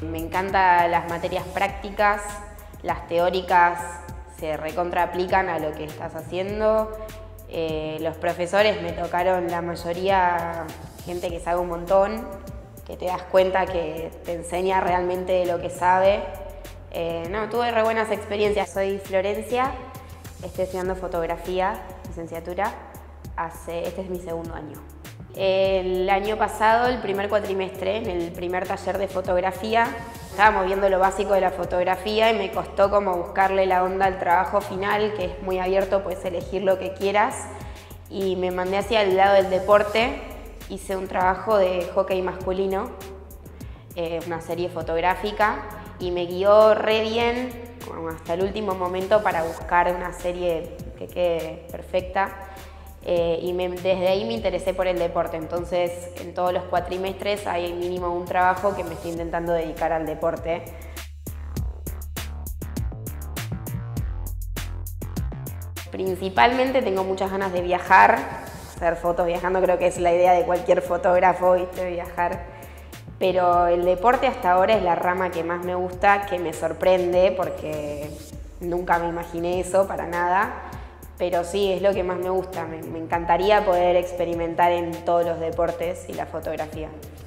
Me encantan las materias prácticas, las teóricas se recontra aplican a lo que estás haciendo. Los profesores me tocaron la mayoría gente que sabe un montón, que te das cuenta que te enseña realmente lo que sabe. Tuve re buenas experiencias. Soy Florencia, estoy estudiando fotografía, licenciatura. Este es mi segundo año. El año pasado, el primer cuatrimestre, en el primer taller de fotografía, estábamos viendo lo básico de la fotografía y me costó como buscarle la onda al trabajo final, que es muy abierto, puedes elegir lo que quieras. Y me mandé hacia el lado del deporte, hice un trabajo de hockey masculino, una serie fotográfica, y me guió re bien como hasta el último momento para buscar una serie que quede perfecta. Desde ahí me interesé por el deporte, entonces en todos los cuatrimestres hay mínimo un trabajo que me estoy intentando dedicar al deporte. Principalmente tengo muchas ganas de viajar, hacer fotos viajando, creo que es la idea de cualquier fotógrafo, ¿viste? Viajar. Pero el deporte hasta ahora es la rama que más me gusta, que me sorprende porque nunca me imaginé eso para nada. Pero sí, es lo que más me gusta. Me encantaría poder experimentar en todos los deportes y la fotografía.